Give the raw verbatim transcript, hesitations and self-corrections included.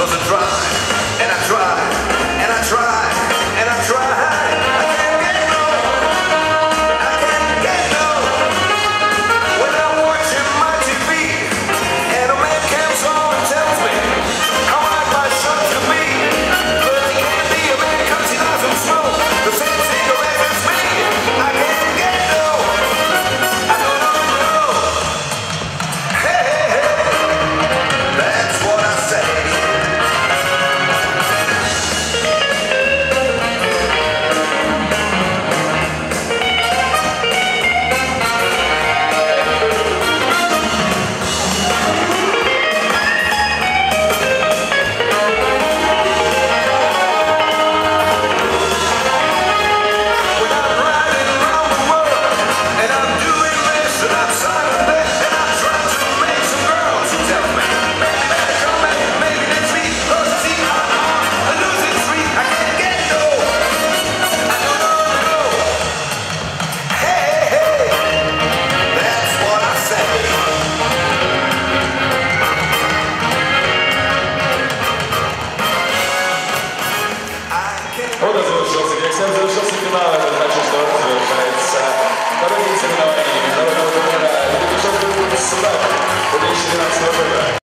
was a drive, and I tried, and I tried, and I tried. I can't get no, I can't get no. When I'm watching my T V, and a man comes on and tells me how I like my son to be, but he can't be a man 'cause he doesn't smoke the same cigarette as me. I can't get no, I don't know. Hey, hey, hey, that's what I say. Вот и завершился. Как всем завершился финал, это значит, что завершается второй день соревнований международного турнира. Это будет сюда в две тысячи двенадцатого года.